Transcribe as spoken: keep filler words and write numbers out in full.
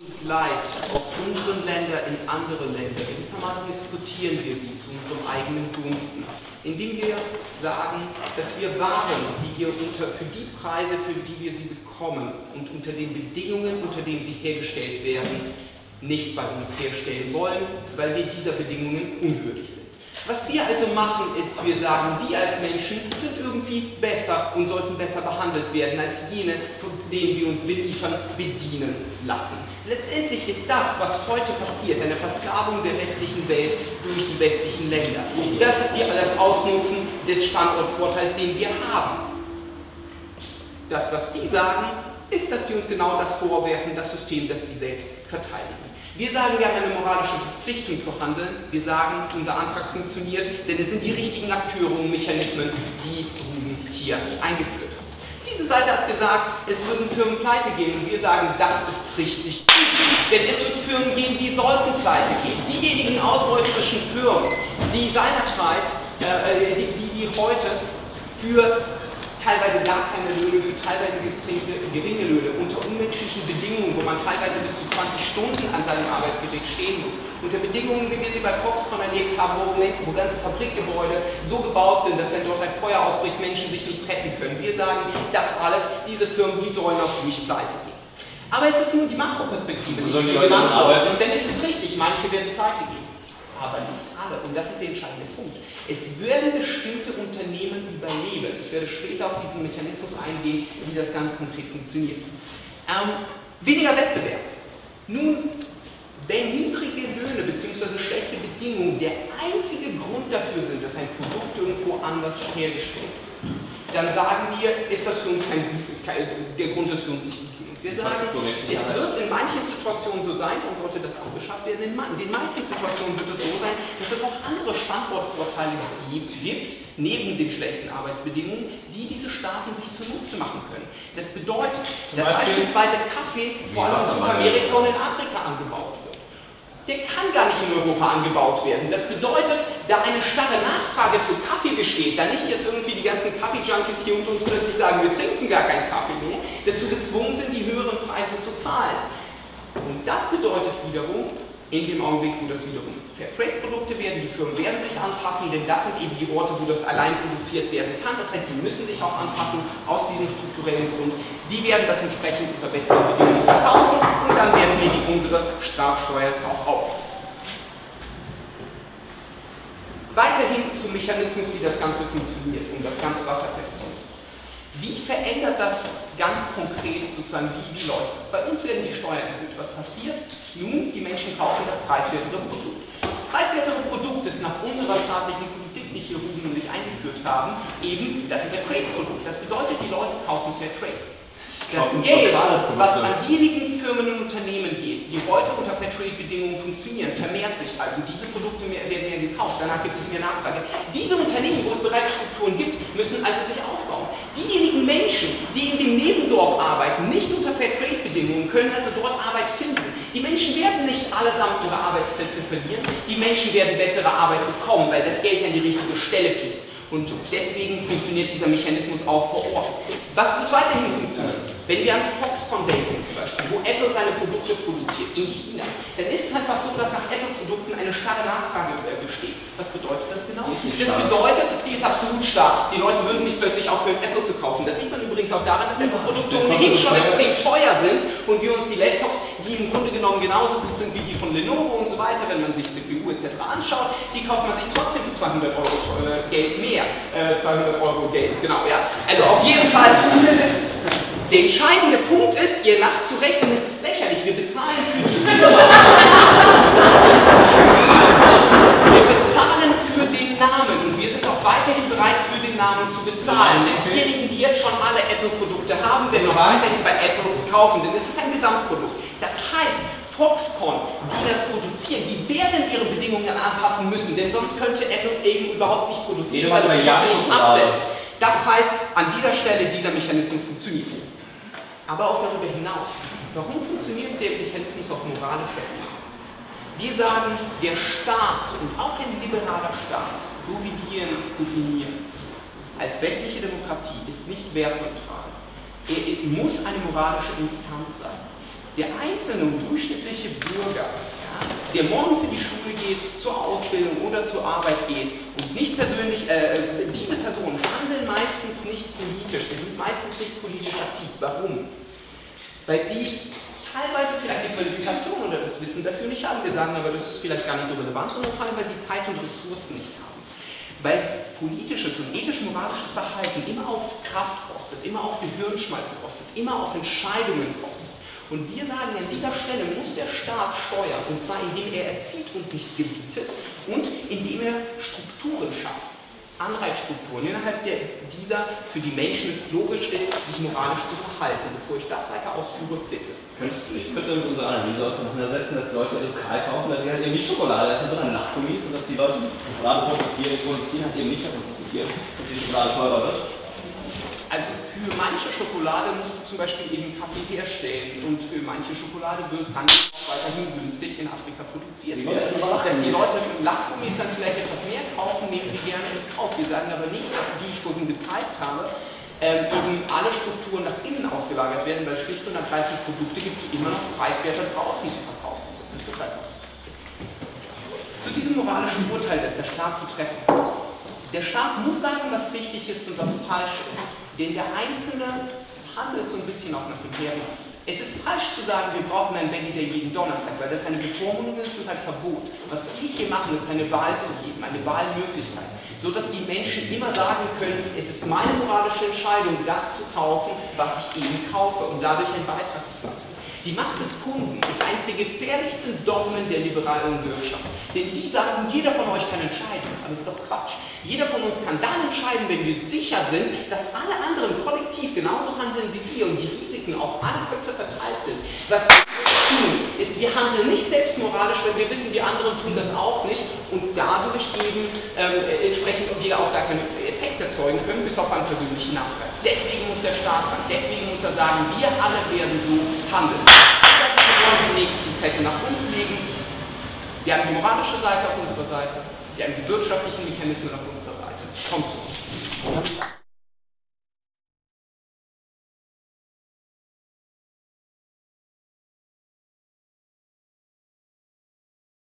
Leid aus unseren Ländern in andere Länder, gewissermaßen exportieren wir sie zu unserem eigenen Gunsten, indem wir sagen, dass wir Waren, die wir unter, für die Preise, für die wir sie bekommen und unter den Bedingungen, unter denen sie hergestellt werden, nicht bei uns herstellen wollen, weil wir dieser Bedingungen unwürdig sind. Was wir also machen, ist, wir sagen, wir als Menschen sind irgendwie besser und sollten besser behandelt werden als jene, von denen wir uns beliefern, bedienen lassen. Letztendlich ist das, was heute passiert, eine Versklavung der westlichen Welt durch die westlichen Länder. Das ist die, das Ausnutzen des Standortvorteils, den wir haben. Das, was die sagen, ist, dass die uns genau das vorwerfen, das System, das sie selbst verteidigen. Wir sagen, wir haben eine moralische Verpflichtung zu handeln. Wir sagen, unser Antrag funktioniert, denn es sind die richtigen Akteure und Mechanismen, die Ruben hier eingeführt haben. Diese Seite hat gesagt, es würden Firmen pleite gehen und wir sagen, das ist richtig. Denn es wird Firmen geben, die sollten pleite gehen. Diejenigen ausbeuterischen Firmen, die seinerzeit, äh, die, die, die heute für teilweise gar keine Löhne, für teilweise geringe Löhne, unter unmenschlichen Bedingungen, wo man teilweise bis zu zwanzig Stunden an seinem Arbeitsgerät stehen muss, unter Bedingungen, wie wir sie bei Foxconn erlebt haben, wo, wo ganze Fabrikgebäude so gebaut sind, dass wenn dort ein Feuer ausbricht, Menschen sich nicht retten können. Wir sagen, das alles, diese Firmen, die sollen auch nicht pleite gehen. Aber es ist nur die Makroperspektive, die ich genannt habe, denn es ist richtig, manche werden pleite gehen. Aber nicht alle. Und das ist der entscheidende Punkt. Es werden bestimmte Unternehmen überleben. Ich werde später auf diesen Mechanismus eingehen, wie das ganz konkret funktioniert. Ähm, weniger Wettbewerb. Nun, wenn niedrige Löhne bzw. schlechte Bedingungen der einzige Grund dafür sind, dass ein Produkt irgendwo anders hergestellt wird, dann sagen wir, ist das für uns kein, kein der Grund ist für uns nicht gut. Wir sagen, es wird in manchen Situationen so sein, dann sollte das auch geschafft werden. In den meisten Situationen wird es so sein, dass es auch andere Standortvorteile gibt, neben den schlechten Arbeitsbedingungen, die diese Staaten sich zunutze machen können. Das bedeutet, dass beispielsweise Kaffee vor allem in Südamerika und in Afrika angebaut wird. Der kann gar nicht in Europa angebaut werden. Das bedeutet, da eine starre Nachfrage für Kaffee besteht, da nicht jetzt irgendwie die ganzen Kaffee-Junkies hier unter uns plötzlich sagen, wir trinken gar keinen Kaffee mehr, dazu gezwungen sind, die höheren Preise zu zahlen. Und das bedeutet wiederum, in dem Augenblick, wo das wiederum Fairtrade-Produkte werden, die Firmen werden sich anpassen, denn das sind eben die Orte, wo das allein produziert werden kann. Das heißt, die müssen sich auch anpassen aus diesem strukturellen Grund. Die werden das entsprechend unter besseren Bedingungen verkaufen und dann werden wir die unsere Strafsteuer auch aufnehmen. Weiterhin zum Mechanismus, wie das Ganze funktioniert, um das ganz wasserfest zu machen. Wie verändert das ganz konkret sozusagen, wie, wie läuft das? Bei uns werden die Steuern erhöht. Was passiert? Nun, die Menschen kaufen das preiswertere Produkt. Das preiswertere Produkt ist nach unserer staatlichen Politik, die hier Ruben und ich eingeführt haben, eben das Fairtrade-Produkt. Das bedeutet, die Leute kaufen Fairtrade. Das Geld, was an diejenigen Firmen und Unternehmen geht, die heute unter Fairtrade-Bedingungen funktionieren, vermehrt sich also. Diese Produkte mehr, werden mehr gekauft, danach gibt es mehr Nachfrage. Diese Unternehmen, wo es bereits Strukturen gibt, müssen also sich ausbauen. Diejenigen Menschen, die in dem Nebendorf arbeiten, nicht unter Fairtrade-Bedingungen, können also dort Arbeit finden. Die Menschen werden nicht allesamt ihre Arbeitsplätze verlieren, die Menschen werden bessere Arbeit bekommen, weil das Geld an die richtige Stelle fließt. Und deswegen funktioniert dieser Mechanismus auch vor Ort. Was wird weiterhin funktionieren? Wenn wir an Foxconn denken zum Beispiel, wo Apple seine Produkte produziert in China, dann ist es einfach so, dass nach Apple-Produkten eine starre Nachfrage besteht. Was bedeutet das genau? Das bedeutet, die ist absolut stark. Die Leute würden nicht plötzlich aufhören, Apple zu kaufen. Das sieht man übrigens auch daran, dass Apple-Produkte ohnehin schon extrem teuer sind und wir uns die Laptops, die im Grunde genommen genauso gut sind wie die von Lenovo und so weiter, wenn man sich C P U et cetera anschaut, die kauft man sich trotzdem für zweihundert Euro Geld mehr. Äh, zweihundert Euro Geld, genau, ja. Also auf jeden Fall. Der entscheidende Punkt ist, ihr lacht zu Recht, denn es ist lächerlich, wir bezahlen für die Firma. Wir bezahlen für den Namen und wir sind auch weiterhin bereit, für den Namen zu bezahlen. Denn diejenigen, die jetzt schon alle Apple-Produkte haben, werden auch weiterhin bei Apple kaufen, denn es ist ein Gesamtprodukt. Das heißt, Foxconn, die das produzieren, die werden ihre Bedingungen anpassen müssen, denn sonst könnte Apple eben überhaupt nicht produzieren, weil die Produkte absetzt. Das heißt, an dieser Stelle dieser Mechanismus funktioniert. Aber auch darüber hinaus. Warum funktioniert der Mechanismus auf moralischer Ebene? Wir sagen, der Staat und auch ein liberaler Staat, so wie wir ihn definieren, als westliche Demokratie ist nicht wertneutral. Er muss eine moralische Instanz sein. Der einzelne und durchschnittliche Bürger, ja, der morgens in die Schule geht, zur Ausbildung oder zur Arbeit geht und nicht persönlich, äh, diese Personen handeln meistens nicht politisch, sie sind meistens nicht politisch aktiv. Warum? Weil sie teilweise vielleicht die Qualifikation oder das Wissen dafür nicht haben. Wir sagen aber, das ist vielleicht gar nicht so relevant, sondern vor allem, weil sie Zeit und Ressourcen nicht haben. Weil politisches und ethisch-moralisches Verhalten immer auf Kraft kostet, immer auch Gehirnschmalz kostet, immer auch Entscheidungen kostet. Und wir sagen, an dieser Stelle muss der Staat steuern, und zwar indem er erzieht und nicht gebietet und indem er Strukturen schafft, Anreizstrukturen, innerhalb der dieser für die Menschen es logisch ist, sich moralisch zu verhalten. Bevor ich das weiter ausführe, bitte. Könntest du, ich könnte mit unserer Analyse auseinandersetzen, dass Leute lokal kaufen, dass sie halt eben nicht Schokolade essen, sondern Lachgummis und dass die Leute, die Schokolade produzieren, produzieren halt eben nicht davon profitieren, dass die Schokolade teurer wird? Also für manche Schokolade musst du zum Beispiel eben Kaffee herstellen und für manche Schokolade wird dann auch weiterhin günstig in Afrika produziert werden. Dass die Leute Lachgummis dann vielleicht etwas mehr kaufen, nehmen die gerne ins Kauf. Wir sagen aber nicht, dass, wie ich vorhin gezeigt habe, ähm, eben alle Strukturen nach innen ausgelagert werden, weil es schlicht und ergreifend Produkte gibt, die immer noch preiswerter draußen zu verkaufen sind. Das ist halt was. Zu diesem moralischen Urteil ist der Staat zu treffen. Der Staat muss sagen, was richtig ist und was falsch ist. Denn der Einzelne handelt so ein bisschen auch nach dem Herren. Es ist falsch zu sagen, wir brauchen ein Veggie Day jeden Donnerstag, weil das eine Bevormundung ist und ein Verbot. Was wir hier machen, ist eine Wahl zu geben, eine Wahlmöglichkeit, so dass die Menschen immer sagen können, es ist meine moralische Entscheidung, das zu kaufen, was ich eben kaufe und dadurch einen Beitrag zu leisten. Die Macht des Kunden ist eines der gefährlichsten Dogmen der liberalen Wirtschaft. Denn die sagen, jeder von euch kann entscheiden. Aber das ist doch Quatsch. Jeder von uns kann dann entscheiden, wenn wir sicher sind, dass alle anderen kollektiv genauso handeln wie wir und die Risiken auf alle Köpfe verteilt sind. Was wir tun, ist, wir handeln nicht selbstmoralisch, weil wir wissen, die anderen tun das auch nicht und dadurch eben ähm, entsprechend wir auch gar keinen Effekt erzeugen können, bis auf einen persönlichen Nachteil. Deswegen muss der Staat ran, deswegen muss er sagen, wir alle werden so handeln. Wir wollen demnächst die Zettel nach unten legen. Wir haben die moralische Seite auf unserer Seite, wir haben die wirtschaftlichen Mechanismen auf unserer Seite. Kommt zu uns.